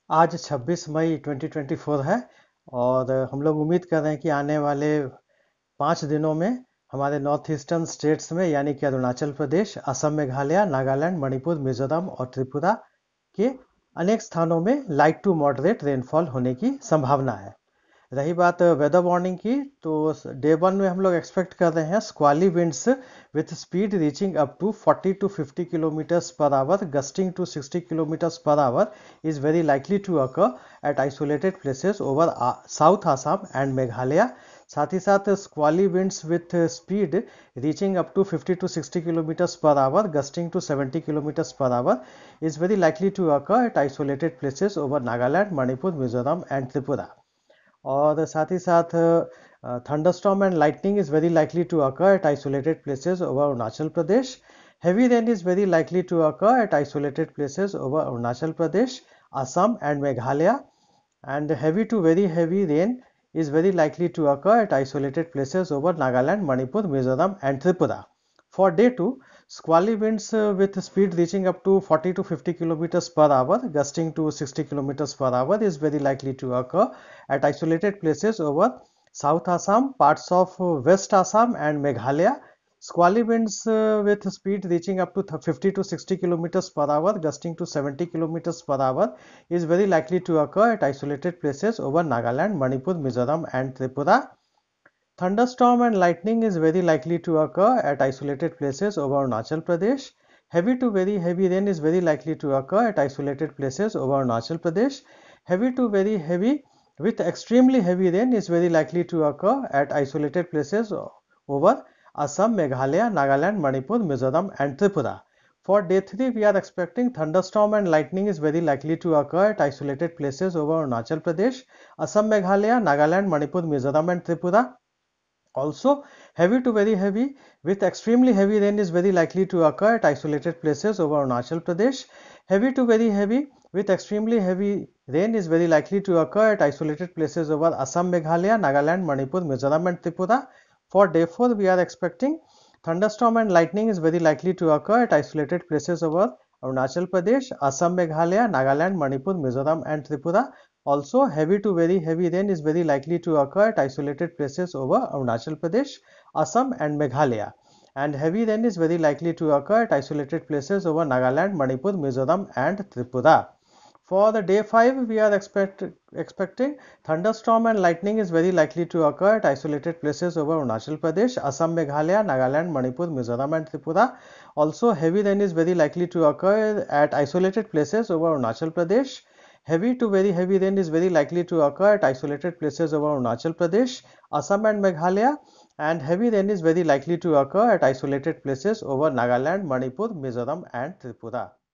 आज 26 मई 2024 है और हम लोग उम्मीद कर रहे हैं कि आने वाले 5 दिनों में हमारे नॉर्थ ईस्टर्न स्टेट्स में यानी कि अरुणाचल प्रदेश, असम, मेघालय, नागालैंड, मणिपुर, मिजोरम और त्रिपुरा के अनेक स्थानों में लाइट टू मॉडरेट रेनफॉल होने की संभावना है। रही बात वेदर वार्निंग की, तो डे 1 में हम लोग एक्सपेक्ट कर रहे हैं squally winds with speed reaching up to 40 to 50 kilometres per hour, gusting to 60 kilometres per hour is very likely to occur at isolated places over South Assam and Meghalaya. साथ ही साथ squally winds with speed reaching up to 50 to 60 kilometres per hour, gusting to 70 kilometres per hour is very likely to occur at isolated places over Nagaland, Manipur, Mizoram and Tripura. और साथ ही साथ thunderstorm and lightning is very likely to occur at isolated places over Arunachal Pradesh. Heavy rain is very likely to occur at isolated places over Arunachal Pradesh, Assam and Meghalaya. And heavy to very heavy rain is very likely to occur at isolated places over Nagaland, Manipur, Mizoram and Tripura. For day 2, squally winds with speed reaching up to 40 to 50 kilometers per hour, gusting to 60 kilometers per hour is very likely to occur at isolated places over South Assam, parts of West Assam and Meghalaya. Squally winds with speed reaching up to 50 to 60 kilometers per hour, gusting to 70 kilometers per hour is very likely to occur at isolated places over Nagaland, Manipur, Mizoram and Tripura. Thunderstorm and lightning is very likely to occur at isolated places over Arunachal Pradesh. Heavy to very heavy rain is very likely to occur at isolated places over Arunachal Pradesh. Heavy to very heavy with extremely heavy rain is very likely to occur at isolated places over Assam, Meghalaya, Nagaland, Manipur, Mizoram and Tripura. For day 3, we are expecting thunderstorm and lightning is very likely to occur at isolated places over Arunachal Pradesh, Assam, Meghalaya, Nagaland, Manipur, Mizoram and Tripura. Also, heavy to very heavy with extremely heavy rain is very likely to occur at isolated places over Arunachal Pradesh. Heavy to very heavy with extremely heavy rain is very likely to occur at isolated places over Assam, Meghalaya, Nagaland, Manipur, Mizoram and Tripura. For day 4, we are expecting thunderstorm and lightning is very likely to occur at isolated places over Arunachal Pradesh, Assam, Meghalaya, Nagaland, Manipur, Mizoram and Tripura. Also, heavy to very heavy rain is very likely to occur at isolated places over Arunachal Pradesh, Assam and Meghalaya. And heavy rain is very likely to occur at isolated places over Nagaland, Manipur, Mizoram and Tripura. For the day 5, we are expecting thunderstorm and lightning is very likely to occur at isolated places over Arunachal Pradesh, Assam, Meghalaya, Nagaland, Manipur, Mizoram and Tripura. Also, heavy rain is very likely to occur at isolated places over Arunachal Pradesh. Heavy to very heavy rain is very likely to occur at isolated places over Arunachal Pradesh, Assam and Meghalaya, and heavy rain is very likely to occur at isolated places over Nagaland, Manipur, Mizoram and Tripura.